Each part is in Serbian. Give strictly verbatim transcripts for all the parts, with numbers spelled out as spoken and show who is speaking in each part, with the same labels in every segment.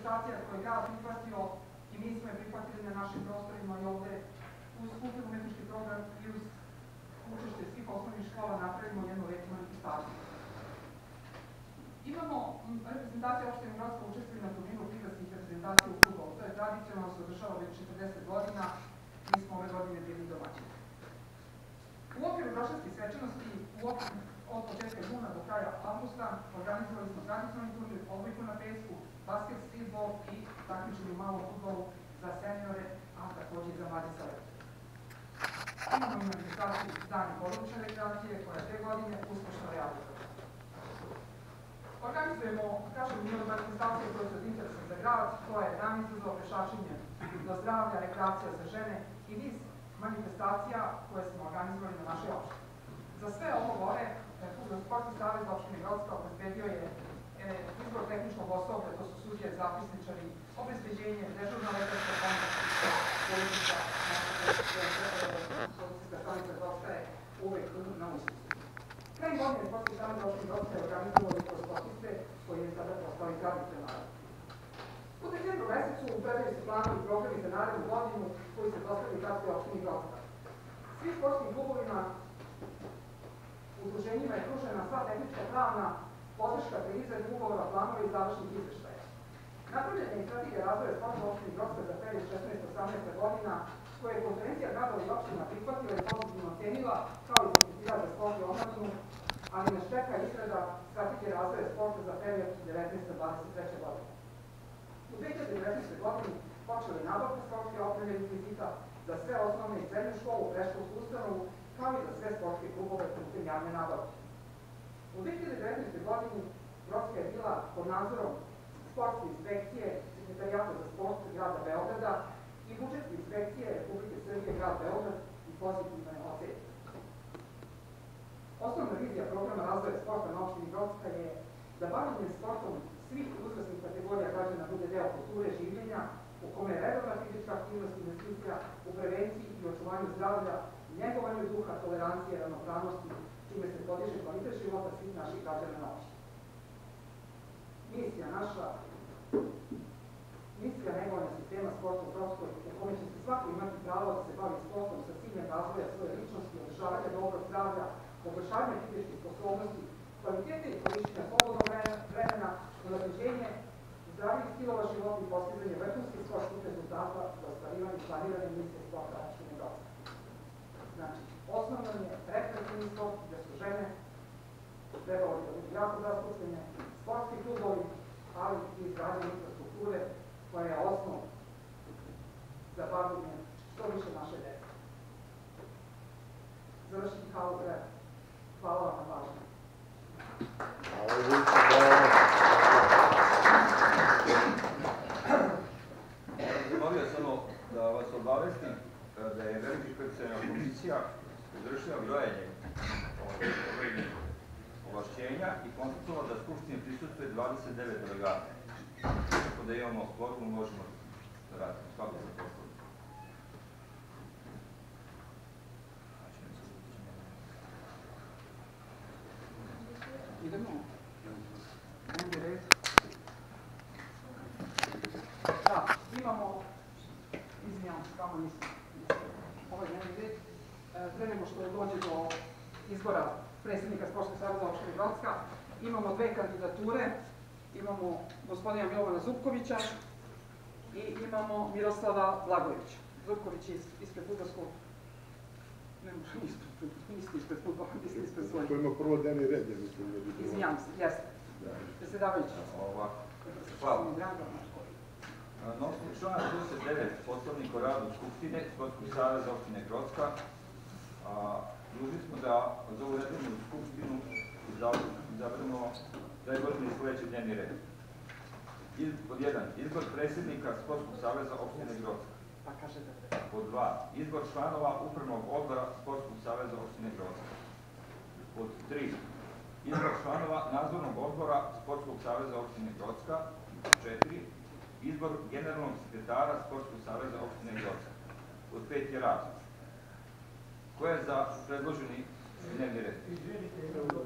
Speaker 1: manifestacija koje je grad prihvatio i mi smo je prihvatili na našim prostorima i ovde uz kulturno-umetnički program i uz učešće svih osnovnih škola napravimo jednu lepu manifestaciju. Imamo reprezentacije opštine Grocka učestvuju na turniru prigradskih reprezentacija u fudbalu. To je tradicionalno, se održava već četrdeset godina, mi smo ove godine bili domaćini. U okviru Groševskih svečanosti, u okviru od početka juna do kraja avgusta, organizovali smo tradicionalni turnir, odbojku na pesku, basket, streetball i takmičenje u malom fudbalu za seniore, a takođe i za mlađe selekcije. Imamo i manifestaciju Dani porodične rekreacije, koja je te godine uspešno realizovana. Organizujemo, kažem, imamo manifestacije koje su od interesa za grad, koja je dan izazov, pešačenje do zdravlja, rekreacija za žene i niz manifestacija koje smo organizovali na našoj opštini. Za sve ovo gore, Sportski savez opštine Grocka obezbedio je izbor tehničkog osoblja, to su sudije, zapisničari, obezbeđenje, dežurna lekarska pomoć, policijska stanica Grocka je uvek na usluzi. Kraj godine Sportski savez opštine Grocka je organizovao izbor sportiste koji je sada postali tradicionalni. U decembru mesecu predaju se planovi i programi za narednu godinu koji se dostavljaju gradskoj opštini Grocka. Svim sportskim klubovima, udruženjima je pružena sva tehnička pravna podrška pri izradi ugovora, planova i završnih izveštaja. Napravljena je strategija razvoja sporta u opštini Grocka za period šesnaesta osamnaesta godina, koje je konferencija gradova i opština prihvatila i pozitivno ocenila kao i Institut za sport i omladinu, ali nas čeka izrada strategije razvoja sporta za period devetnaesta do dvadeset treće godine. U dve hiljade devetnaestoj godini počela je nabavka sportske opreme i rekvizita za sve osnovne i srednje školu, predškolsku ustanovu, kao i za sve sportske klubove putem javne nabavke. U dve hiljade devetnaestoj godini Grocka je bila pod nadzorom sportske inspekcije Sekretarijata za sport grada Beograda i budžetske inspekcije Republike Srbije grad Beograd i pozitivno je ocenjena. Osnovna vizija programa razvoja sporta na opštini Grocka je da bavljenje sportom svih uzrasnih kategorija građana bude deo kulture življenja u kome je redovna fizička aktivnost investicija u prevenciji i očuvanju zdravlja, njegovanju duha, tolerancije, ravnopravnosti, čime se podiže kvalitet života svih naših građana na opštini. Misija naša, misija negovanja sistema sporta u Grockoj, u kome će se svako imati pravo da se bavi sportom sa ciljem razvoja svoje ličnosti, održavanja dobrog zdravlja, poboljšavanja fizičkih sposobnosti, kvalitete i korišćenja slobodnog vremena, unapređenje zdravih stilova života i postizanje vrhunskih sportskih rezultata za ostvarivanje planirane misije sporta opštine Grocka. Znači, osnovno je rekreativni sport gde su žene trebalo da budu jako zastupljene, sportski klubovi, ali i izgradnja infrastrukture koja je osnov za bavljenje što više naše dece. Završiti halu treba. Hvala vam na pažnju.
Speaker 2: Zamolio samo da vas obavestim da je verifikaciona komisija izvršila brojanje ovlašćenja i konstatovala da Skupštini prisustuje dvadeset devet delegata. Tako da imamo kvorum, možemo da radimo. Kako se postavljamo?
Speaker 1: Idemo. Ovdje red. Da, imamo, izvinjam se, tamo nisam, ovaj dnevni red. Pre nego što dođe do izbora predsjednika Sportskog saveza opštine Grocka, imamo dve kandidature. Imamo gospodina Milovana Zupkovića i imamo Miroslava Blagojevića. Zupković ispred fudbalskog, ne može, niste ispred fudbala, niste ispred svojeg.
Speaker 3: To ima prvo dnevni red, ja mislim.
Speaker 1: Izvinjam se, jeste. Predsjedavajući.
Speaker 2: Hvala. Na osnovu člana trideset devet Poslovnika o radu Skupštine Sportskog saveza opštine Grocka dužni smo da za ovu nedeljnu Skupštinu izaberemo predloženi sledeći dnevni red. Pod jedan, izbor predsjednika Sportskog saveza opštine Grocka. Pod dva, izbor članova Upravnog odbora Sportskog saveza opštine Grocka. Pod tri, izbor članova Nadzornog odbora Sportskog saveza opštine Grocka. Četiri, izbor generalnog sekretara Sportskog saveza opštine Grocka. Pod pet je rad. Ko je za predloženi dnevni red?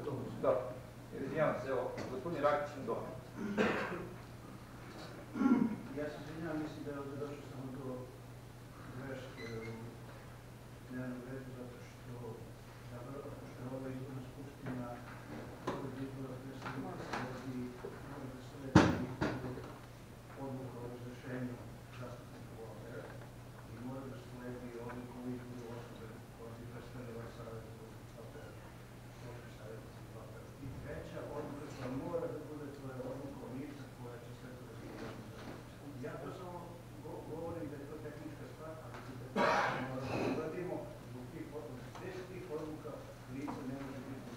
Speaker 2: Dobro. Izvinjavam se, evo, gospodin Rakić je dobro.
Speaker 4: Ja se izvinjam, mislim da je ovdje došlo samo do greške u dnevnom redu, zato što je ova izborna skupština od izbora predsjednika sledi, mora da sledi odluka o razrešenju zastupnika u A P R i mora da sledi odluka o izboru osobe koja bi predstavljala savjet u A P R, opšti savjetnici u A P R. I treća odluka koja mora da bude, to je odluka o lica koja će sve to razgledati. Ja to samo govorim da je to tehnička stvar, ali da moramo da uradimo zbog tih odluka. Bez tih odluka lica ne može biti.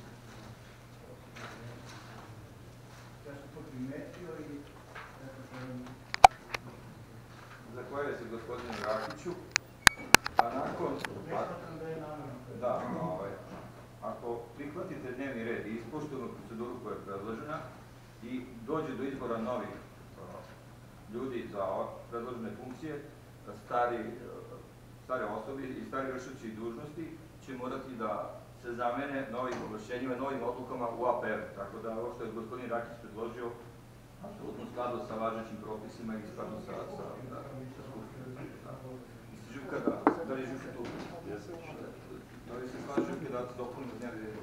Speaker 4: Ja sam to primetio i eto želim...
Speaker 2: Zahvaljujem se gospodinu Rakiću. A nakon...
Speaker 4: Ne smatram da je namjerno.
Speaker 2: Da, ovaj, ako prihvatite dnevni red i ispoštujemo proceduru koja je predložena i dođe do izbora novih ljudi za predložene funkcije, stari, stare osobe i stari vršioci dužnosti će morati da se zamene novim ovlašćenjima, novim odlukama u A P R. Tako da ovo što je gospodin Rakić predložio, apsolutno u skladu sa važećim propisima i skladu sa skupštinom. Živka, da li je Živka tu? Da li se slaže Živka da se dopunimo dnevni red?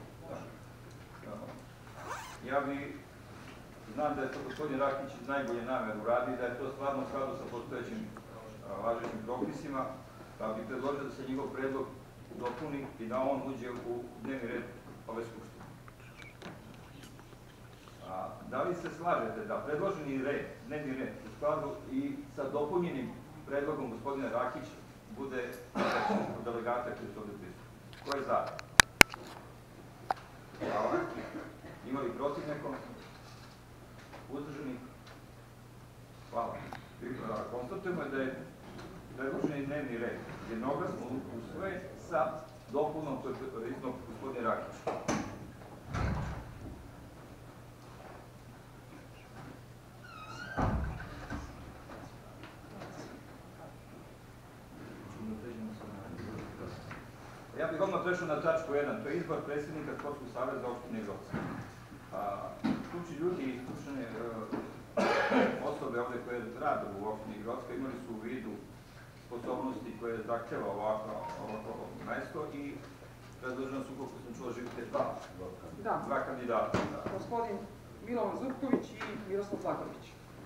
Speaker 2: Ja bi znam da je to gospodin Rakić iz najbolje namere uradi, da je to stvarno u skladu sa postojećim važećim propisima, pa bih predložio da se njegov predlog dopuni i da on uđe u dnevni red ove skupštine. Da li se slažete da predloženi red, dnevni red, u skladu i sa dopunjenim predlogom gospodina Rakić bude od delegata koji su ovdje prisutni? Ko je za? Hvala. Ima li protiv nekom? Uzdržanih? Hvala. Konstatujemo da je predloženi dnevni red jednoglasno usvojen sa dopunom koji je iznao gospodin Rakić. Ja bih odmah prešao na tačku jedan, to je izbor predsjednika Sportskog saveza opštine Grocka. Stručni ljudi i stručne osobe ovde koje rade u opštini Grocka imali su u vidu sposobnosti koje zahteva ovako mesto i predloženo su, koliko sam čuo, živite dva, dva kandidata.
Speaker 1: Gospodin Milovan Zupković i Miroslav Zlagović.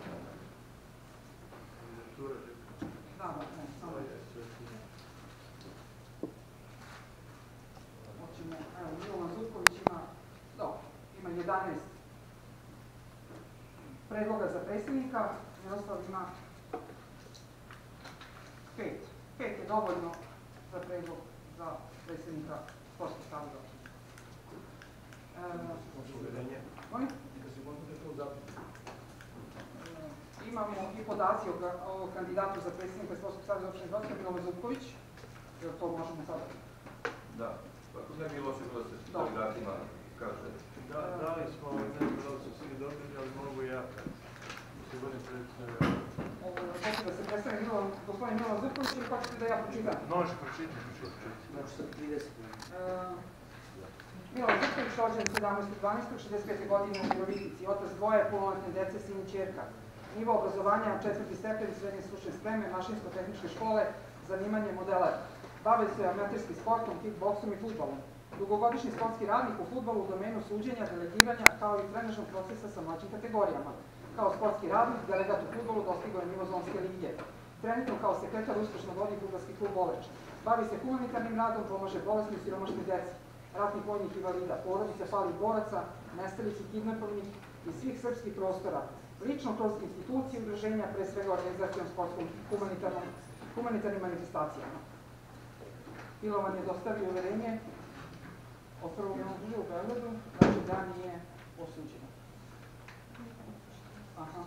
Speaker 1: Da, da, ne, samo je. Evo, Milovan Zupković ima, dobro, ima jedanaest predloga za predsjednika, Miroslav ima pet. Pet je dovoljno za predlog za predsjednika Sportskog saveza. Imamo i podaci o kandidatu za predsjednika Sportskog saveza opštine Grocka, Milovan Zupković, jer to možemo sada.
Speaker 2: Da. Ako ne bi loše bilo se s kandidatima kaže.
Speaker 4: Da li smo, ne znam da li su svi dobili, ali mogu ja se godin predstavljati.
Speaker 1: Hoću da se predstavim gospodin Milovan Zupković ili hoćete da ja pročitam?
Speaker 4: Može pročitati, pročitati. Znači sa trideset.
Speaker 1: Milovan Zupković, rođen sedamnaestog decembra šezdeset pete godine u Virovitici, otac dvoje, punoletne dece, sin i ćerka. Nivo obrazovanja, četvrti stepen, srednje stručne spreme, mašinsko-tehničke škole, zanimanje modeler. Bave se amaterskim sportom, kickboksom i fudbalom. Dugogodišnji sportski radnik u fudbalu u domenu suđenja, delegiranja, kao i trenažnog procesa sa mlađim kategorijama. Kao sportski radnik, delegat u fudbalu dostigao je nivo zonske lige. Trenutno kao sekretar uspešno vodi fudbalski klub Oleč. Bavi se humanitarnim radom, pomaže bolesnim i siromašnoj deci, ratnih vojnih invalida, porodice palih boraca, nestalih i kidnapovanih iz svih srpskih prostora. Lično kroz institucije i udruženja, pre svega organizacijom sportskom humanitarnim manifestacijama. Milovan je dostavio uverenje od prvog javnog tužioca u Beogradu, znači da nije osuđeno. Aha.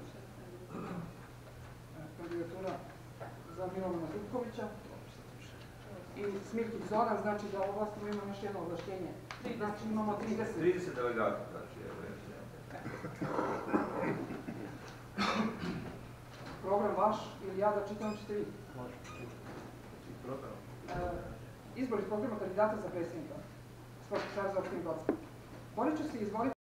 Speaker 1: Kandidatura za Milovana Zupkovića i Smirkić Zoran, znači da u ovlastima imamo još jedno ovlašćenje. Znači imamo trideset.
Speaker 2: trideset delegata, znači evo
Speaker 1: Program vaš ili ja da čitam ćete vi?
Speaker 4: Može, program.
Speaker 1: Izbor iz programa kandidata za predsjednika Sportskog saveza opštine Grocka. Oni će se izvoliti